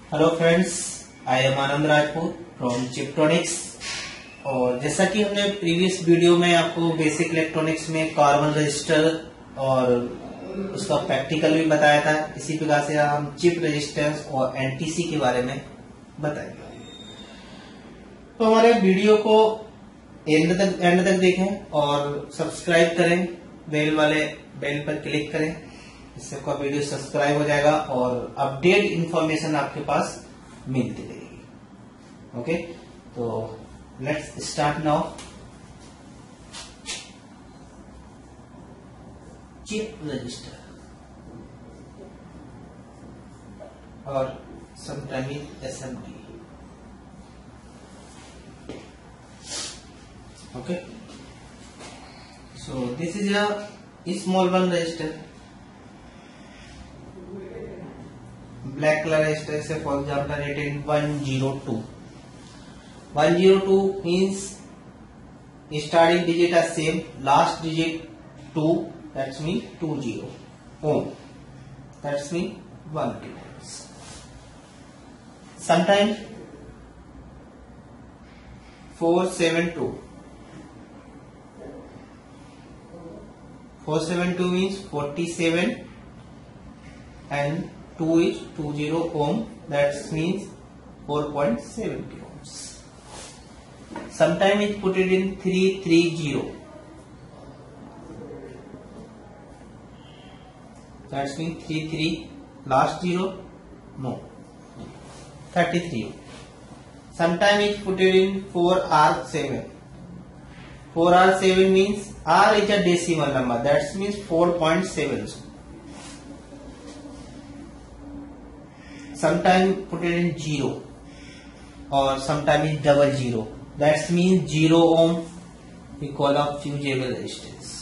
Hello friends, I am Anand Rajput from Chiptronics. और जैसा कि हमने प्रीवियस वीडियो में आपको बेसिक इलेक्ट्रॉनिक्स में कार्बन रजिस्टर और उसका प्रैक्टिकल भी बताया था, इसी प्रकार से हम चिप रजिस्टर्स और एनटीसी के बारे में बताएंगे। तो हमारे वीडियो को एंड तक देखें और सब्सक्राइब करें, बेल पर क्लिक करें, इससे आपका वीडियो सब्सक्राइब हो जाएगा और अपडेट इंफॉर्मेशन आपके पास मिलती रहेगी। ओके, तो let's start now. Chip resistor और sometime SMD. Okay, so this is a small one register, black color register से for example written 102. 102 means starting digit are same, last digit 2, that's mean 20 ohm, that's mean 1 kilo. Sometimes 472. 472 means 47 and 2 is 20 ohm, that means 4.7 kilo ohms. Sometimes it put it in 330, that means 33 last zero, no, 33. Sometimes it put it in 4R7. 4R7 means R is a decimal number, that means 4.7. Sometimes put it in 0 or sometimes it's 00, that means 0 ohm. We call up fusible resistance.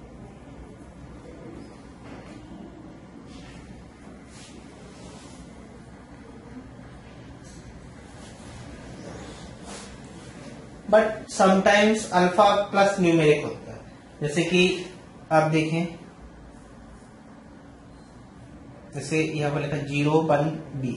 But sometimes alpha plus numeric होता है, जैसे कि आप देखें, जैसे यहां पर लिखा 01B।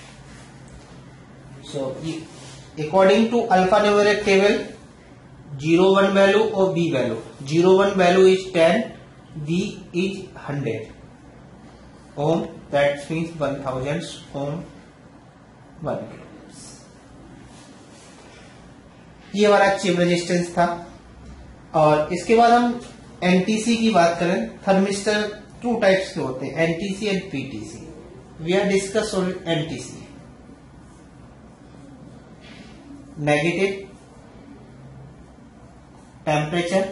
So according to alpha numeric table 01 value और B value, 01 value is 10, B is 100 ohm, that means 1000 ohm 1 kilo. ये हमारा चिप रेजिस्टेंस था। और इसके बाद हम एनटीसी की बात करें। थर्मिस्टर 2 टाइप्स के होते हैं, NTC and PTC. We are discuss on NTC. Negative temperature,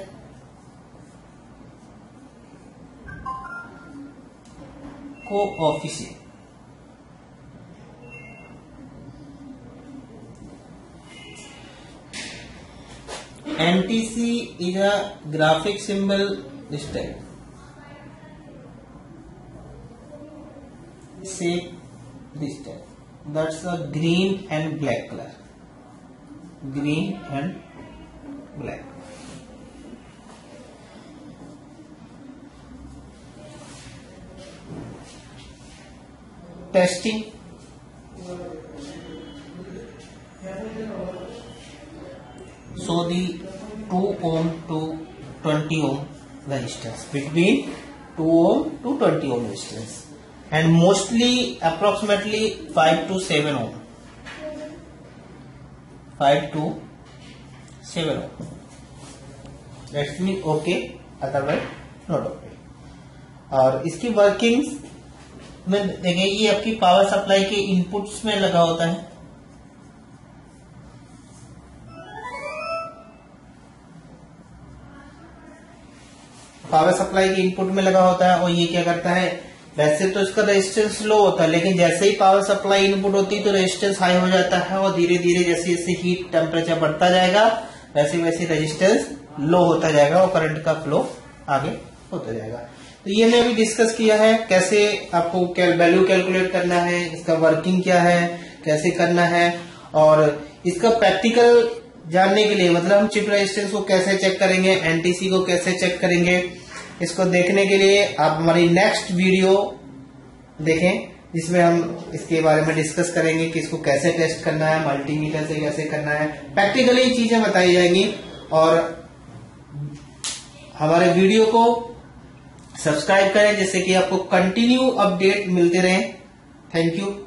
coefficient. NTC is a graphic symbol this type, shape this type, that's a green and black color, green and black. Testing, so the 2 ohm to 20 ohm resistance, between 2 ohm to 20 ohm resistance, and mostly approximately 5 to 7 ohm, 5 to 7 ohm, that means okay, otherwise not okay. और इसकी workings में देखिए, ये आपकी power supply के inputs में लगा होता है। पावर सप्लाई के इनपुट में लगा होता है और ये क्या करता है, वैसे तो इसका रेजिस्टेंस लो होता है, लेकिन जैसे ही पावर सप्लाई इनपुट होती है तो रेजिस्टेंस हाई हो जाता है और धीरे धीरे जैसे जैसे हीट टेम्परेचर बढ़ता जाएगा वैसे वैसे रेजिस्टेंस लो होता जाएगा और करंट का फ्लो आगे होता जाएगा। तो ये हमने अभी डिस्कस किया है, कैसे आपको वैल्यू कैलकुलेट करना है, इसका वर्किंग क्या है, कैसे करना है, और इसका प्रैक्टिकल जानने के लिए, मतलब हम चिप रेजिस्टेंस को कैसे चेक करेंगे, एनटीसी को कैसे चेक करेंगे, इसको देखने के लिए आप हमारी नेक्स्ट वीडियो देखें जिसमें हम इसके बारे में डिस्कस करेंगे कि इसको कैसे टेस्ट करना है, मल्टीमीटर से कैसे करना है, प्रैक्टिकली चीजें बताई जाएंगी। और हमारे वीडियो को सब्सक्राइब करें जिससे कि आपको कंटिन्यू अपडेट मिलते रहे। Thank you.